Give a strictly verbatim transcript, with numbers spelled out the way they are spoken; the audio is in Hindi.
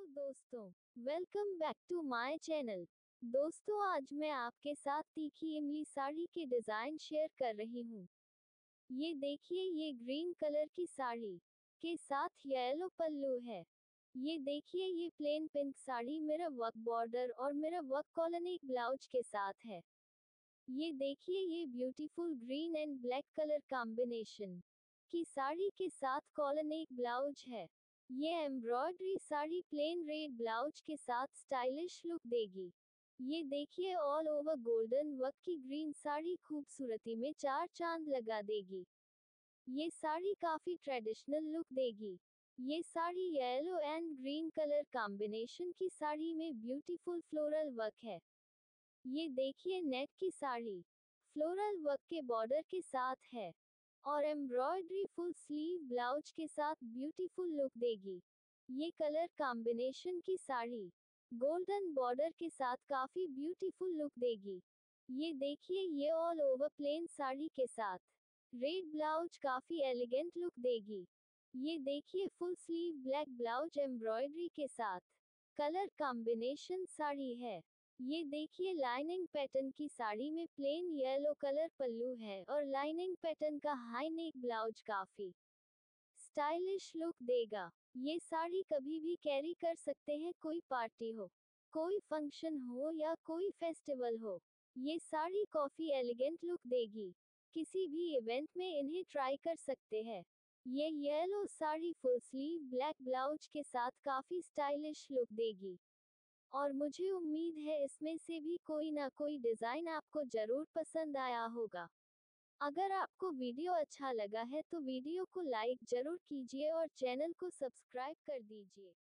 दोस्तों, welcome back to my channel. दोस्तों, आज मैं आपके साथ तीखी इमली साड़ी के डिजाइन शेयर कर रही हूँ। ये देखिए, ये ग्रीन कलर की साड़ी के साथ येलो पल्लू है। ये देखिए, ये plain pink sari mirror work border और mirror work collar neck blouse के साथ है। ये देखिए, ये beautiful green and black colour combination की साड़ी के साथ कॉलर नेक ब्लाउज है। ये embroidery sari plain red blouse के साथ स्टाइलिश लुक देगी। ये देखिए, ऑल ओवर गोल्डन वर्क की ग्रीन साड़ी खूबसूरती में चार चांद लगा देगी। ये साड़ी काफी ट्रेडिशनल लुक देगी। ये sari yellow and green colour combination की साड़ी में ब्यूटीफुल फ्लोरल वर्क है। ये देखिए, नेट की साड़ी फ्लोरल वर्क के बॉर्डर के साथ है और एम्ब्रॉयडरी फुल स्लीव ब्लाउज के साथ ब्यूटीफुल लुक देगी। ये कलर कॉम्बिनेशन की साड़ी गोल्डन बॉर्डर के साथ काफी ब्यूटीफुल लुक देगी। ये देखिए, ये ऑल ओवर प्लेन साड़ी के साथ रेड ब्लाउज काफी एलिगेंट लुक देगी। ये देखिए, full sleeve black blouse embroidery के साथ कलर कॉम्बिनेशन साड़ी है। ये देखिए, लाइनिंग पैटर्न की साड़ी में प्लेन येलो कलर पल्लू है और लाइनिंग पैटर्न का हाई नेक ब्लाउज काफी स्टाइलिश लुक देगा। ये साड़ी कभी भी कैरी कर सकते हैं, कोई पार्टी हो, कोई फंक्शन हो या कोई फेस्टिवल हो। ये साड़ी काफी एलिगेंट लुक देगी। किसी भी इवेंट में इन्हें ट्राई कर सकते हैं। ये yellow sari full sleeve black blouse के साथ काफी स्टाइलिश लुक देगी और मुझे उम्मीद है इसमें से भी कोई ना कोई डिजाइन आपको जरूर पसंद आया होगा। अगर आपको वीडियो अच्छा लगा है तो वीडियो को लाइक जरूर कीजिए और चैनल को सब्सक्राइब कर दीजिए।